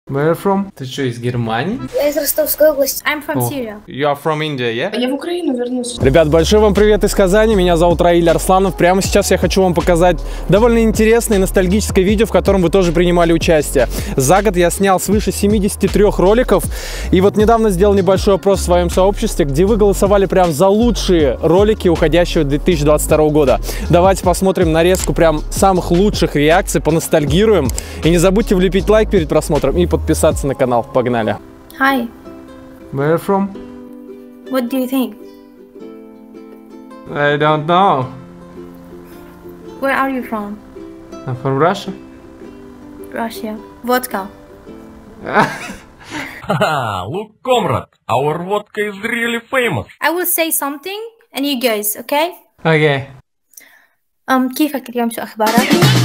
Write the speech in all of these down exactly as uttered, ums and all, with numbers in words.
Where from? Ты что, из Германии? Я из Ростовской области. I'm from Syria. You are from India, yeah? Я в Украину вернусь. Ребят, большой вам привет из Казани, меня зовут Раиль Арсланов. Прямо сейчас я хочу вам показать довольно интересное и ностальгическое видео, в котором вы тоже принимали участие. За год я снял свыше семидесяти трёх роликов, и вот недавно сделал небольшой опрос в своем сообществе, где вы голосовали прям за лучшие ролики уходящего две тысячи двадцать второго года. Давайте посмотрим нарезку прям самых лучших реакций, поностальгируем. И не забудьте влепить лайк перед просмотром и подписаться на канал. Погнали! Hi. Where from? What do you think? I don't know. Where are you from? I'm from Russia. Russia. Vodka. Haha, look, comrade, our vodka is really famous. I will say something and you guys, okay? Okay. Um, كيفك اليوم؟ شو أخبارك؟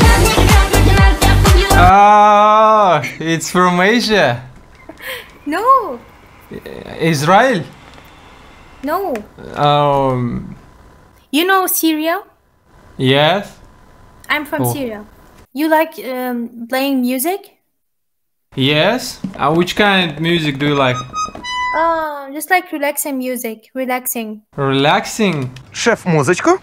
Oh, it's from Asia. No. Israel? No. Um, You know Syria? yes. I'm from Oh. Syria. You like um, playing music? Yes. Uh, which kind of music do you like? Oh, just like relaxing music. Relaxing. Relaxing? Шеф, музычку.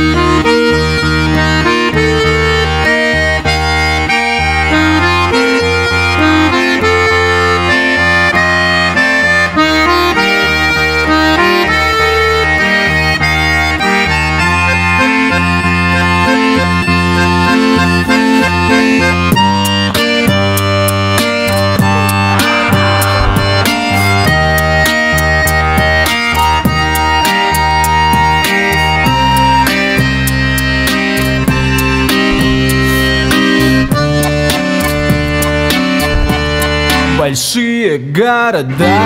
Большие города,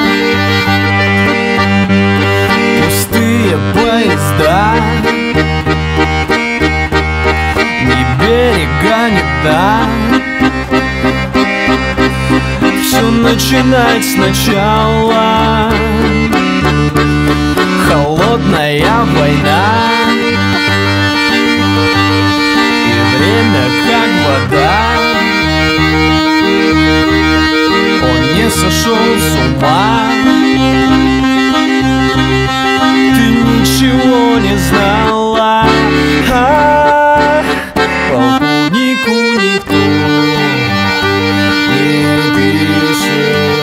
пустые поезда, ни берега, ни дна. Все начинать сначала. Холодная война, и время как вода. Он не сошел с ума. Ты ничего не знала. А, полковнику никто не пишет.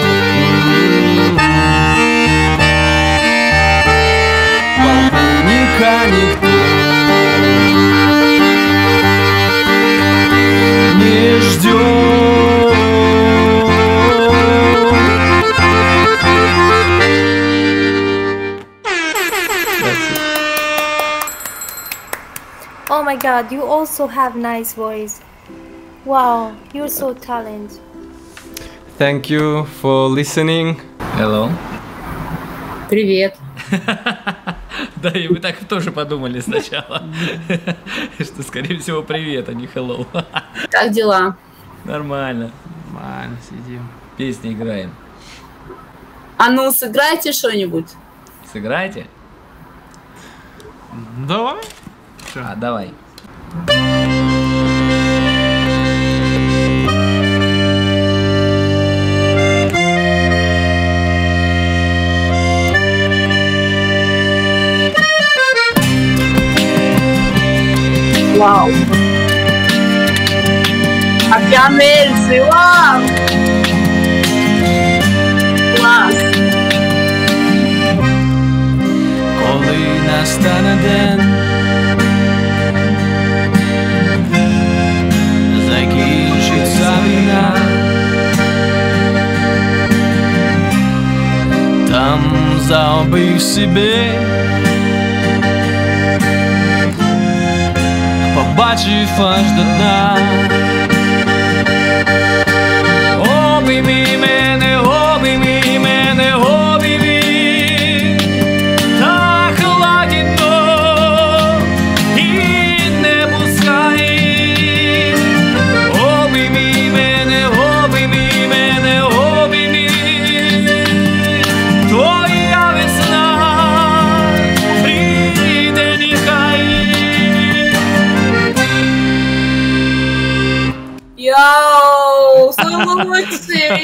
Полковника никто не ждет. Oh my God, you also have nice voice. Wow, you're so talented. Thank you for listening. Hello. Привет. Да, и мы так тоже подумали сначала, что, скорее всего, привет, а не hello. Как дела? Нормально. Нормально, сидим. Песни играем. А ну, сыграйте что-нибудь. Сыграйте? Давай. А, давай. Вау. Океанельцы, вау. Класс. Коли настане день, закінчиться війна, там заобив себе, побачив аж до дна. Обійми мене, обійми мене, обійми, так лагідно і не пускай. Обійми мене, обійми мене, обійми, твоя весна прийде нехай.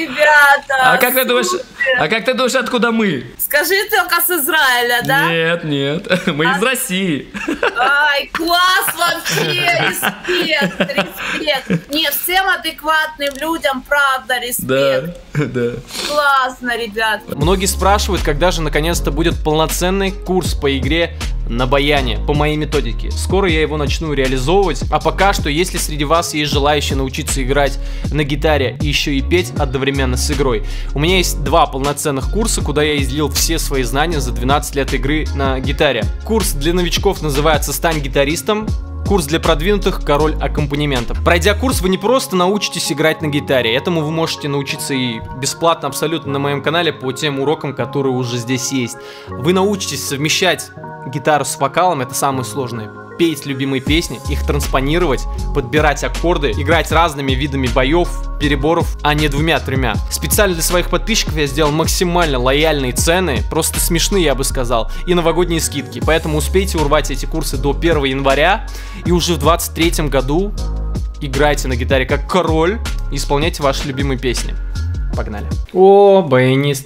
ребята! А как ты думаешь, а как ты думаешь, откуда мы? Скажи только с Израиля, да? Нет, нет, мы из России. Ай, класс вообще! Респект, респект! Не, всем адекватным людям, правда, респект! Да, да. Классно, ребят! Многие спрашивают, когда же наконец-то будет полноценный курс по игре на баяне, по моей методике. Скоро я его начну реализовывать, а пока что, если среди вас есть желающие научиться играть на гитаре и еще и петь одновременно с игрой, у меня есть два полноценных курса, куда я излил все свои знания за двенадцать лет игры на гитаре. Курс для новичков называется «Стань гитаристом», курс для продвинутых «Король аккомпанемента». Пройдя курс, вы не просто научитесь играть на гитаре, этому вы можете научиться и бесплатно абсолютно на моем канале по тем урокам, которые уже здесь есть. Вы научитесь совмещать гитару с вокалом, это самое сложное. Петь любимые песни, их транспонировать, подбирать аккорды, играть разными видами боев, переборов, а не двумя-тремя. Специально для своих подписчиков я сделал максимально лояльные цены, просто смешные, я бы сказал, и новогодние скидки. Поэтому успейте урвать эти курсы до первого января, и уже в двадцать третьем году играйте на гитаре как король и исполняйте ваши любимые песни. Погнали. О, баянист.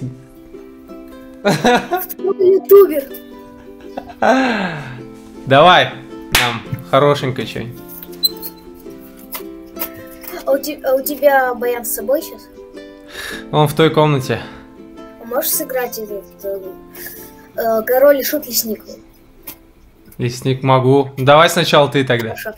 Ютубер. Давай нам хорошенько что-нибудь. А у, те- а у тебя баян с собой сейчас? Он в той комнате. А можешь сыграть этот э, э, король и шут лесник? Лесник могу. Давай сначала ты тогда. Хорошо.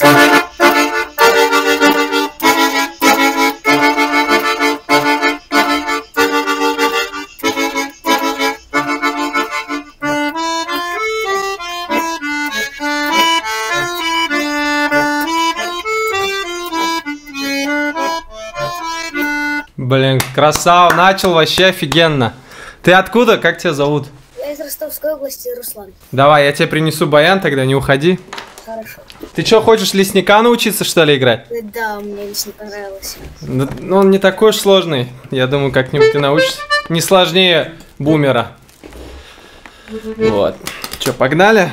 Блин, красава, начал вообще офигенно. Ты откуда? Как тебя зовут? Я из Ростовской области, Руслан. Давай, я тебе принесу баян, тогда не уходи. Хорошо. Ты что, хочешь лесника научиться, что ли, играть? Э, Да, мне лично понравилось. Да, ну, он не такой уж сложный. Я думаю, как-нибудь ты научишься. Не сложнее бумера. Вот. Че, погнали?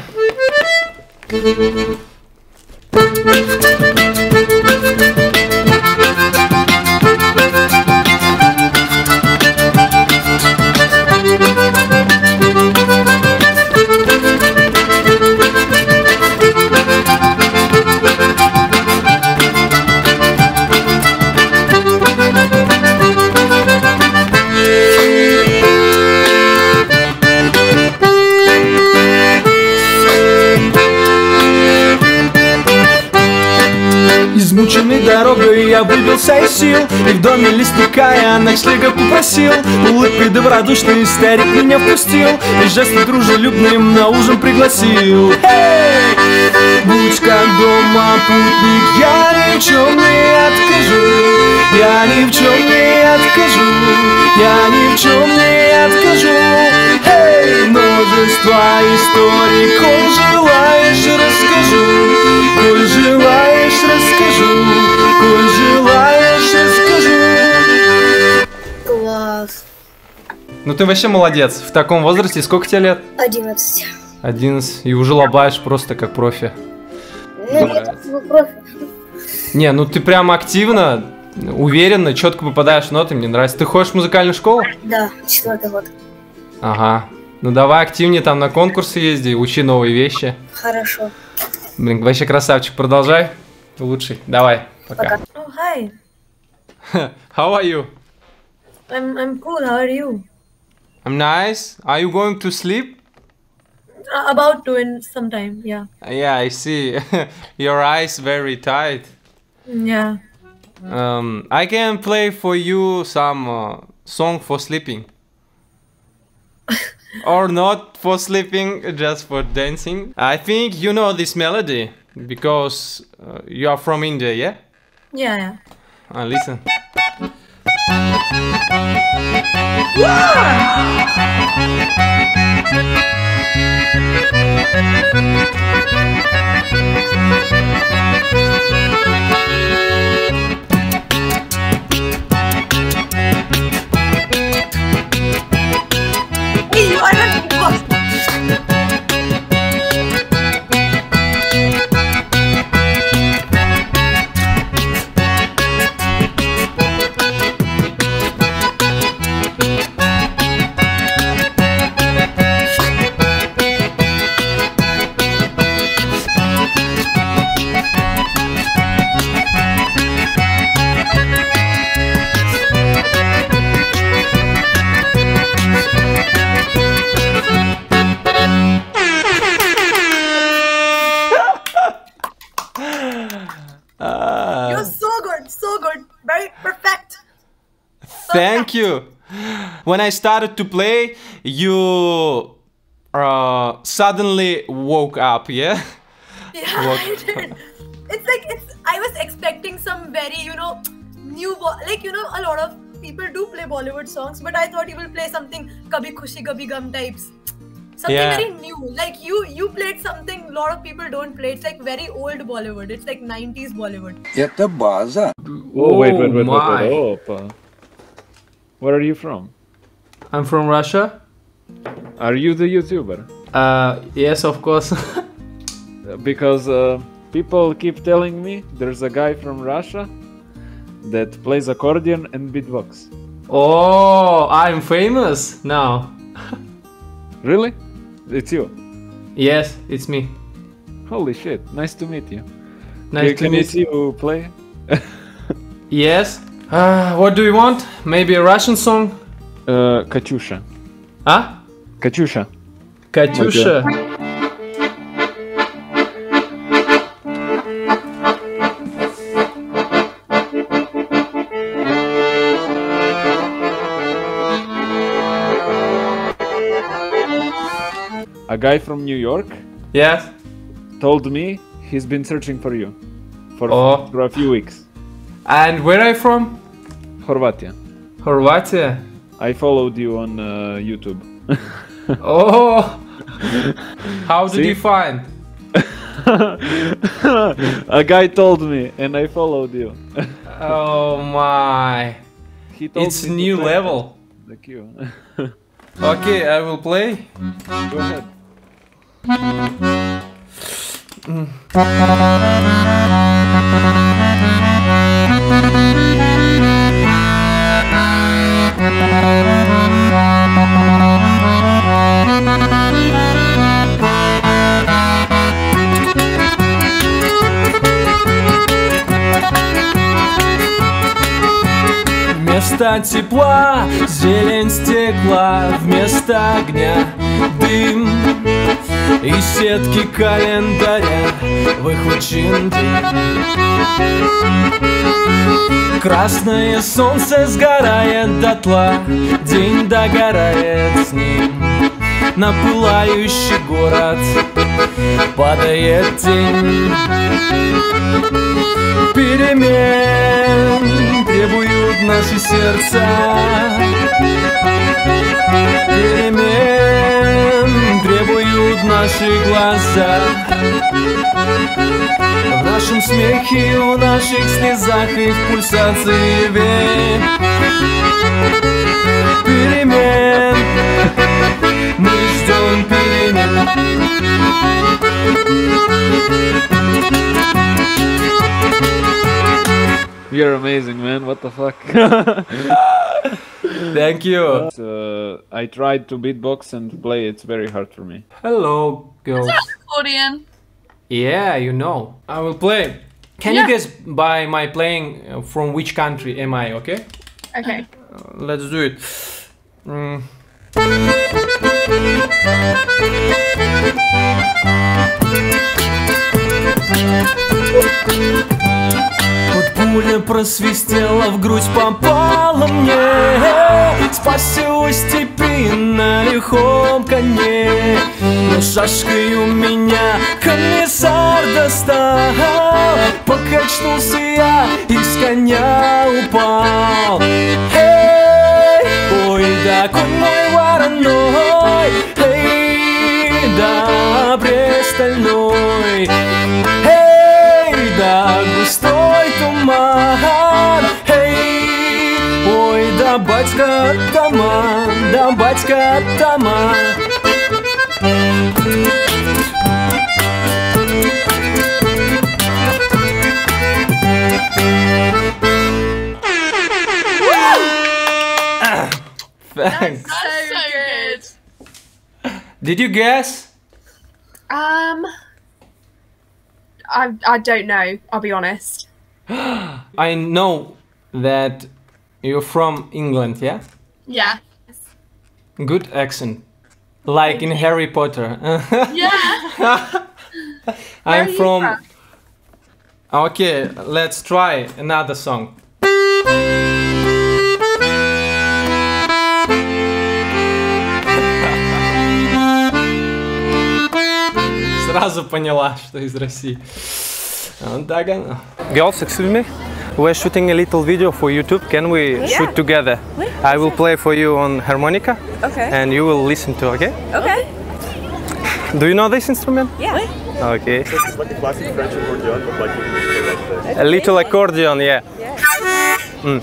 Измученный дорогой я выбился из сил, и в доме лесника я ночлега попросил. Улыбкой добродушный старик меня впустил, и жестом дружелюбным на ужин пригласил. Эй! Будь как дома путник, я ни в чем не откажу. Я ни в чем не откажу. Я ни в чем не откажу. Эй! Множество историй, коль желаешь, расскажу. Коль желаешь, расскажу. Коль желаешь, расскажу. Класс. Ну ты вообще молодец. В таком возрасте сколько тебе лет? Одиннадцать. одиннадцать. И уже лобаешь просто как профи. Ну, я так был профи. Не, ну ты прям активно, уверенно, четко попадаешь в ноты, мне нравится. Ты ходишь в музыкальную школу? Да, четвертый год. Ага. Ну давай активнее там на конкурсы езди, учи новые вещи. Хорошо. Блин, вообще красавчик, продолжай. Лучший. Давай, пока. Oh, hi. How are you? I'm I'm cool. How are you? I'm nice. Are you going to sleep? Uh, about to in some time. Yeah. Yeah, I see. Your eyes very tight. Yeah. Um, I can play for you some uh, song for sleeping. Or not for sleeping, just for dancing. I think you know this melody because uh, you are from India, yeah? Yeah. Yeah. Uh, listen. Thank you. When I started to play, you uh, suddenly woke up, yeah? Yeah, What? I did. It's like it's. I was expecting some very, you know, new, bo- like you know, a lot of people do play Bollywood songs, but I thought you will play something Kabhi Khushi Kabhi Gum types, something Yeah. very new. Like you, you played something a lot of people don't play. It's like very old Bollywood. It's like nineties Bollywood. Это база. Oh, wait, wait, wait, wait, my. wait. Opa. Where are you from? I'm from Russia. Are you the YouTuber? Uh, yes, of course. Because uh, people keep telling me there's a guy from Russia that plays accordion and beatbox. Oh, I'm famous now. Really? It's you? Yes, it's me. Holy shit, nice to meet you. Nice Can- to can meet you see you play? Yes. Uh, what do you want? Maybe a Russian song? Uh, Katyusha. Huh? Katyusha. Katyusha. A guy from New York Yes. told me he's been searching for you for, Oh. for a few weeks. And where are you from? Horvatia. Horvatia. I followed you on uh, YouTube. Oh. How did See? you find? A guy told me and I followed you. Oh my. He told It's me to new play level. the cue. Okay, I will play. Go ahead. Вместо тепла зелень стекла, вместо огня дым и сетки календаря выхвачен день. Красное солнце сгорает дотла, день догорает с ним. На пылающий город падает тень. Перемен требуют наши сердца. Перемен требуют наши глаза. В нашем смехе, в наших слезах и в пульсации век. Перемен, мы ждем перемен. You're amazing, man. What the fuck? Thank you. uh, I tried to beatbox and play. It's very hard for me. Hello, girls. Accordion. Yeah, you know. I will play. Can Yeah. you guess by my playing uh, from which country am I, okay? Okay. Uh, let's do it. Mm. Вот пуля просвистела, в грудь попала мне. Спасю степи на лихом коне. Но шашкой у меня комиссар достал. Покачнулся я и с коня упал. Эй, ой, да конь мой вороной. Эй, да престольной. Эй, да густой туман. Эй, ой, да батька атаман, да батька атаман. Thanks. That's so good. Did you guess? Um, I I don't know. I'll be honest. I know that you're from England, yeah? Yeah. Good accent. Like in Harry Potter. Yeah. I'm are you from... from? Okay, let's try another song. сразу поняла, что из России. Вот так оно. Girls, excuse me. We're shooting a little video for YouTube. Can we Yeah. shoot together? Oui, I will play for you on harmonica. Okay. And you will listen to, okay? Okay. Do you know this instrument? Yeah. Okay. It's like a classic French accordion, but like you can play like this. A little accordion, yeah. Mm.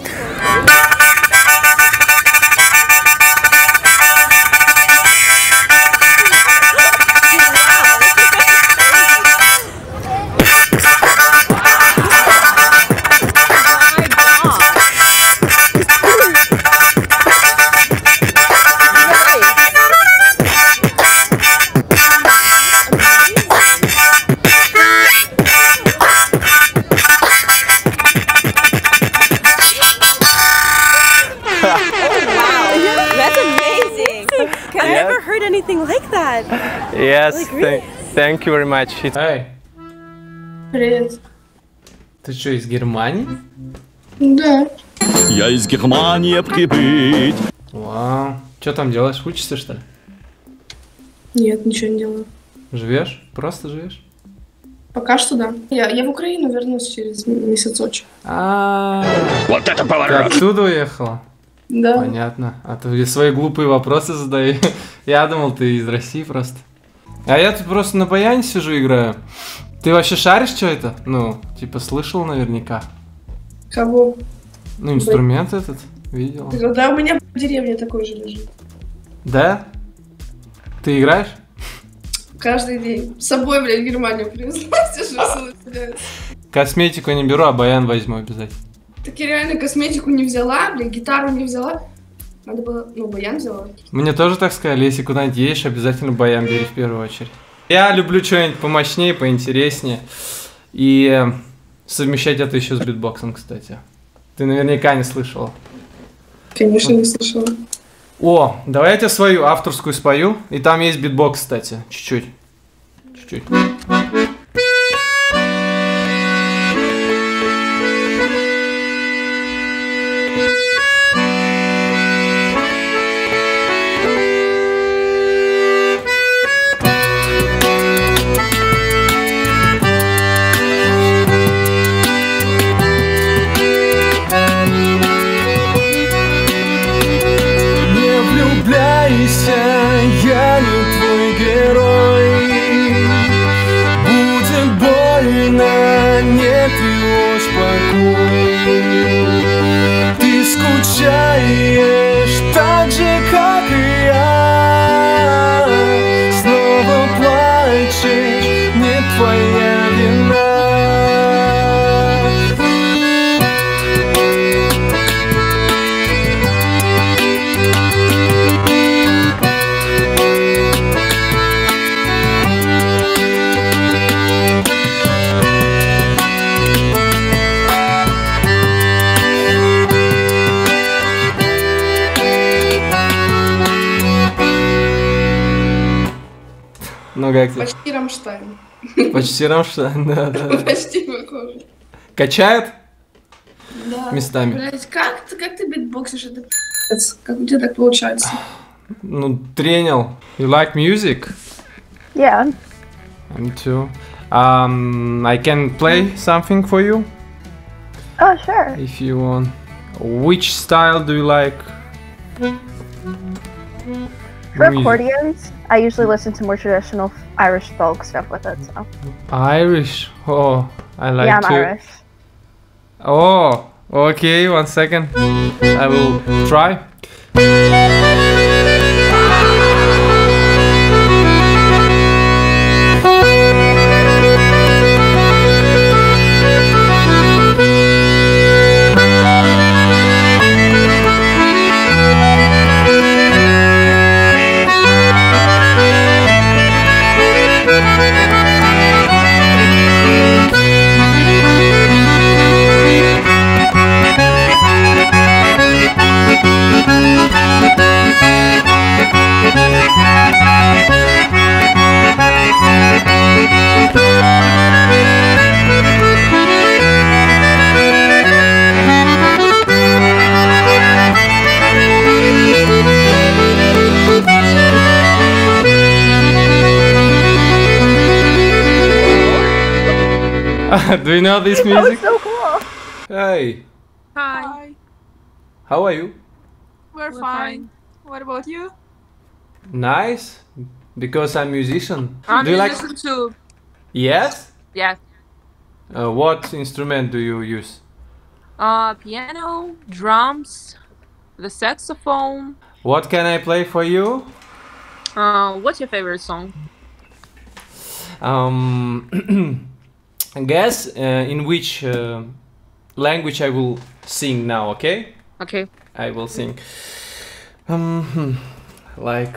Like that. Yes, Like, really? thank, thank you very much. It's... Эй, Привет. ты что, из Германии? Да. Я из Германии прибыть. Вау. Что там делаешь? Учишься, что ли? Нет, ничего не делаю. Живешь? Просто живешь? Пока что да. Я, я в Украину вернусь через месяцочек. А, Вот это ты поворот. оттуда уехала? Да. Понятно. А то я свои глупые вопросы задаю. Я думал, ты из России просто. А я тут просто на баяне сижу, играю. Ты вообще шаришь, что это? Ну, типа, слышал наверняка. Кого? Ну, инструмент этот видел. Да, у меня в деревне такой же лежит. Да? Ты играешь? Каждый день. С собой, блядь, в Германию привезла. Сижу, Косметику не беру, а баян возьму обязательно. так я реально косметику не взяла, блядь, гитару не взяла. Надо было, ну, баян взяла. Мне тоже так сказали, если куда-нибудь едешь, обязательно баян бери в первую очередь. Я люблю что-нибудь помощнее, поинтереснее. И совмещать это еще с битбоксом, кстати. Ты наверняка не слышала. Конечно, не слышала. О, давай я тебе свою авторскую спою. И там есть битбокс, кстати. Чуть-чуть. Чуть-чуть. Я не твой герой. Будет больно, не тревожь покой. Ты скучаешь так же, как и я. Снова плачешь, не твоя вина. Ну как ты? Почти Рамштайн. Почти Рамштайн, да, да. Почти похоже. Качает? Да. Местами. Блять, как ты, как ты битбоксишь? Это пи***ц. Как у тебя так получается? Ну, тренил. You like music? Yeah. Me too. Um, I can play something for you Oh, sure. if you want. Which style do you like? For Music. accordions, I usually listen to more traditional Irish folk stuff with it. So Irish. Oh, I like yeah, I'm to. Irish. Oh, okay. One second. I will try. Thank you. Do you know this music? That was so cool. Hey, Hi. how are you? We're, We're fine. What about you? Nice, because I'm musician. I'm Do you like? musician too. Yes. Yeah. Uh, what instrument do you use? Uh, piano, drums, the saxophone. What can I play for you? Uh, what's your favorite song? Um, guess uh, in which uh, language I will sing now. Okay. Okay. I will sing. Um, hmm, like.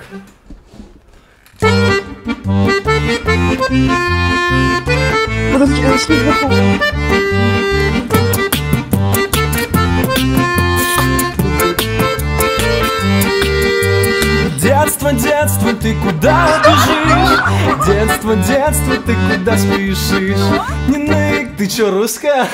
Детство, детство, ты куда бежишь? Детство, детство, ты куда спешишь? Не нык, Ты чё, русская?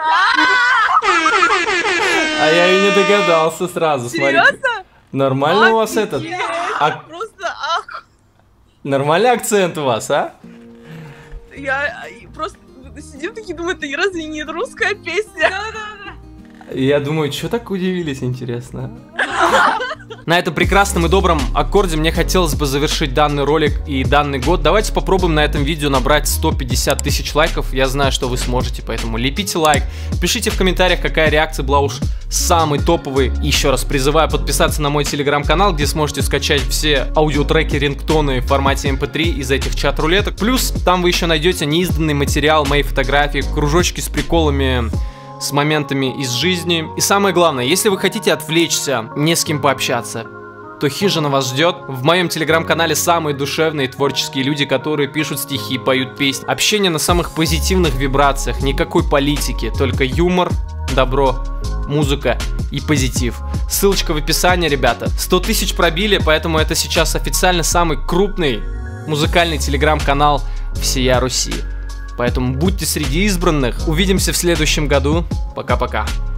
А я и не догадался сразу, смотри. Нормально у вас этот? А- Просто ах, Нормальный акцент у вас, а? я просто сидим такие, думаю, это разве не русская песня? Я думаю, что так удивились, интересно. На этом прекрасном и добром аккорде мне хотелось бы завершить данный ролик и данный год. Давайте попробуем на этом видео набрать сто пятьдесят тысяч лайков. Я знаю, что вы сможете, поэтому лепите лайк. Пишите в комментариях, какая реакция была уж самой топовой. И еще раз призываю подписаться на мой телеграм-канал, где сможете скачать все аудиотреки, рингтоны в формате эм пэ три из этих чат-рулеток. Плюс там вы еще найдете неизданный материал, мои фотографии, кружочки с приколами, с моментами из жизни. И самое главное, если вы хотите отвлечься, не с кем пообщаться, то хижина вас ждет. В моем телеграм-канале самые душевные творческие люди, которые пишут стихи, поют песни. Общение на самых позитивных вибрациях, никакой политики, только юмор, добро, музыка и позитив. Ссылочка в описании, ребята. сто тысяч пробили, поэтому это сейчас официально самый крупный музыкальный телеграм-канал всея Руси. Поэтому будьте среди избранных. Увидимся в следующем году. Пока-пока.